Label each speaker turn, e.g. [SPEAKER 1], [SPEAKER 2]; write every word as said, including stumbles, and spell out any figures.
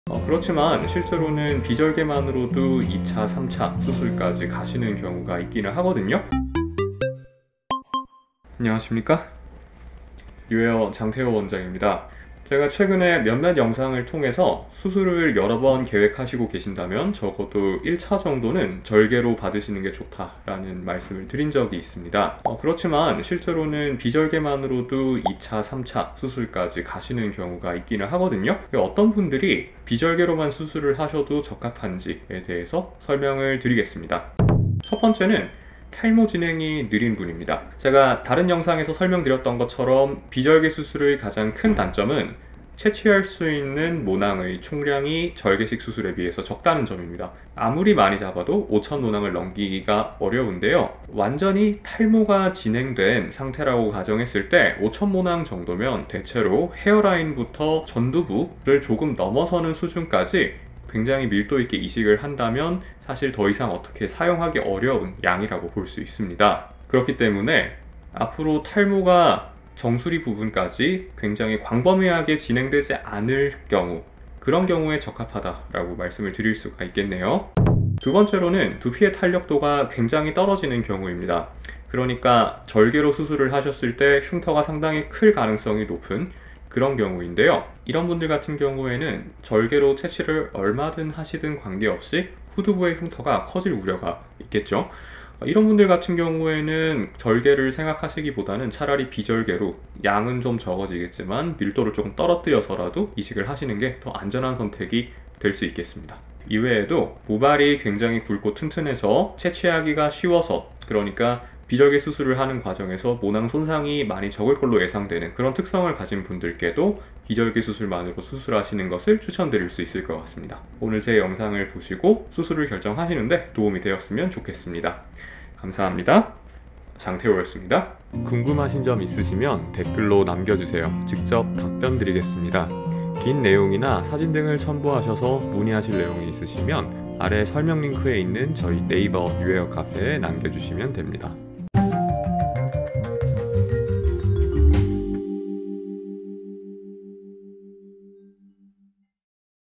[SPEAKER 1] 어, 그렇지만 실제로는 비절개만으로도 이 차, 삼 차 수술까지 가시는 경우가 있기는 하거든요. 안녕하십니까? 뉴웨어 장태호 원장입니다. 제가 최근에 몇몇 영상을 통해서 수술을 여러 번 계획하시고 계신다면 적어도 일 차 정도는 절개로 받으시는 게 좋다라는 말씀을 드린 적이 있습니다. 어, 그렇지만 실제로는 비절개만으로도 이 차, 삼 차 수술까지 가시는 경우가 있기는 하거든요. 어떤 분들이 비절개로만 수술을 하셔도 적합한지에 대해서 설명을 드리겠습니다. 첫 번째는 탈모 진행이 느린 분입니다. 제가 다른 영상에서 설명드렸던 것처럼 비절개 수술의 가장 큰 단점은 채취할 수 있는 모낭의 총량이 절개식 수술에 비해서 적다는 점입니다. 아무리 많이 잡아도 오천 모낭을 넘기기가 어려운데요. 완전히 탈모가 진행된 상태라고 가정했을 때 오천 모낭 정도면 대체로 헤어라인부터 전두부를 조금 넘어서는 수준까지 굉장히 밀도 있게 이식을 한다면 사실 더 이상 어떻게 사용하기 어려운 양이라고 볼 수 있습니다. 그렇기 때문에 앞으로 탈모가 정수리 부분까지 굉장히 광범위하게 진행되지 않을 경우, 그런 경우에 적합하다라고 말씀을 드릴 수가 있겠네요. 두 번째로는 두피의 탄력도가 굉장히 떨어지는 경우입니다. 그러니까 절개로 수술을 하셨을 때 흉터가 상당히 클 가능성이 높은 그런 경우인데요. 이런 분들 같은 경우에는 절개로 채취를 얼마든 하시든 관계없이 후두부의 흉터가 커질 우려가 있겠죠. 이런 분들 같은 경우에는 절개를 생각하시기보다는 차라리 비절개로 양은 좀 적어지겠지만 밀도를 조금 떨어뜨려서라도 이식을 하시는 게 더 안전한 선택이 될 수 있겠습니다. 이외에도 모발이 굉장히 굵고 튼튼해서 채취하기가 쉬워서, 그러니까 비절개 수술을 하는 과정에서 모낭 손상이 많이 적을 걸로 예상되는 그런 특성을 가진 분들께도 비절개 수술만으로 수술하시는 것을 추천드릴 수 있을 것 같습니다. 오늘 제 영상을 보시고 수술을 결정하시는데 도움이 되었으면 좋겠습니다. 감사합니다. 장태호였습니다. 궁금하신 점 있으시면 댓글로 남겨주세요. 직접 답변 드리겠습니다. 긴 내용이나 사진 등을 첨부하셔서 문의하실 내용이 있으시면 아래 설명 링크에 있는 저희 네이버 뉴웨어 카페에 남겨주시면 됩니다.